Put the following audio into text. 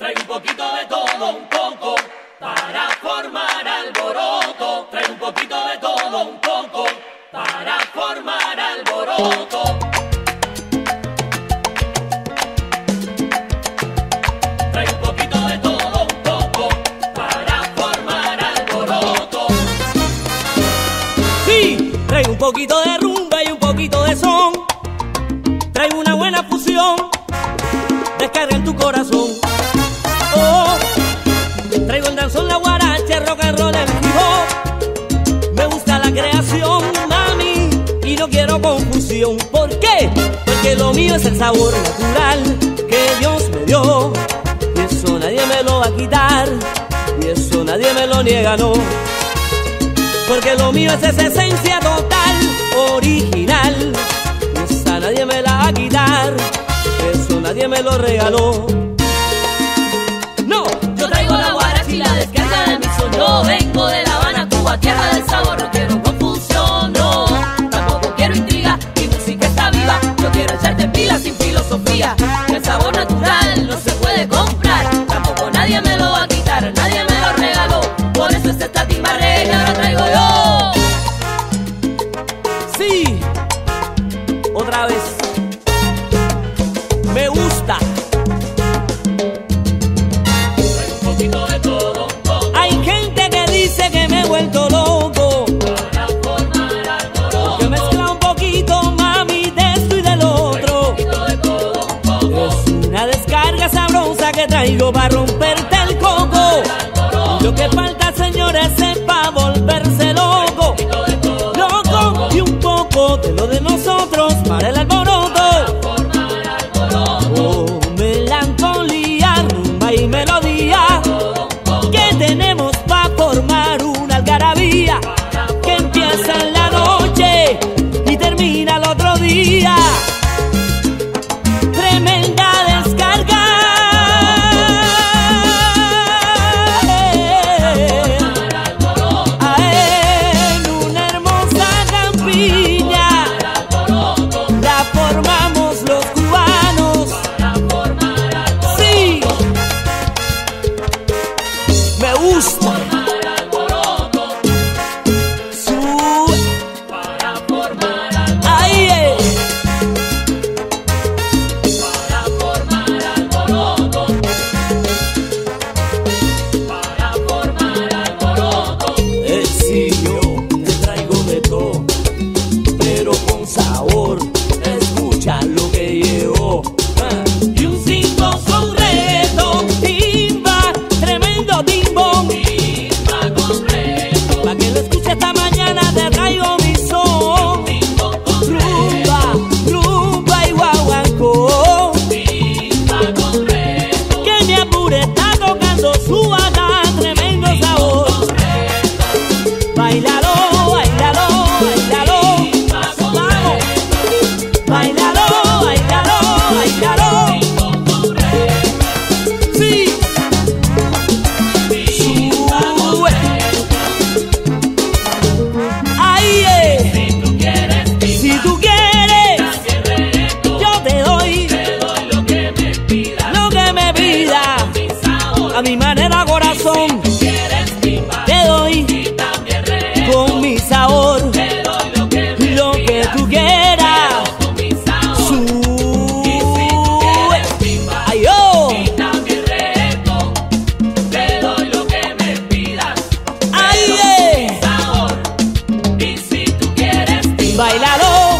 Traigo un poquito de todo un poco para formar alboroto. Traigo un poquito de todo un poco para formar alboroto. Traigo un poquito de todo un poco para formar alboroto. Sí, traigo un poquito de rumba y un poquito de son. Traigo una buena fusión, descarga en tu corazón. Oh, traigo el danzón, la guaracha, el rock and roll, el hip hop. Me gusta la creación, mami, y no quiero confusión. ¿Por qué? Porque lo mío es el sabor natural que Dios me dio, y eso nadie me lo va a quitar, y eso nadie me lo niega, no. Porque lo mío es esa esencia total, original, y esa nadie me la va a quitar, eso nadie me lo regaló. No, yo traigo la guaracha y la descarga de mi son. Yo vengo de La Habana, Cuba, tierra del sabor. No quiero confusión, no, tampoco quiero intriga. Mi música está viva, yo quiero echarte pilas sin filosofía. El sabor natural no se puede comprar, tampoco nadie me lo va a quitar, nadie me lo regaló. Por eso es esta timbarrera que ahora traigo yo. sí, otra vez. Me gusta. De todo un poco. Hay gente que dice que me he vuelto loco Para formar alboroto. que mezcla un poquito, mami, de esto y del otro. De todo un poco. Es una descarga sabrosa que traigo para romperte el coco. Lo que falta, señores, es pa' volverse loco. Loco y un poco de lo de nosotros para el alboroto. Oh, melancolía, rumba y melodía que tenemos pa' formar una algarabía que empieza en la noche y termina el otro día. Tremenda descarga. En una hermosa campiña la formamos los cubanos. Sí, me gusta. Para formar alboroto. Ahí Para formar alboroto. Para formar alboroto. sí, yo te traigo de todo, pero con sabor. Escucha lo que llevo. Y un 5 son reto, timba, tremendo timbón. Timba con reto. Pa' que lo escuche esta mañana te traigo mi son. Timbo con Rumba, rumba y guaguancó. timba con reto. Que me apure, está tocando su bata, tremendo sabor. Bailalo, bailalo, bailalo. Vamos. Bailalo, bailalo, bailalo. Sí. Sube. Ahí es. Si tú quieres, yo te doy Lo que me pidas. lo que me pidas. Mi sabor. A mi manera, corazón, Quieres timba. te doy Y también reto. con mi sabor Te doy lo que me lo que tú quieras. con mi sabor. Sube. Timba. Ay, oh. Y también reto. Te doy lo que me pidas. Ahí es. Sabor. Y si tú quieres timba. Bailalo.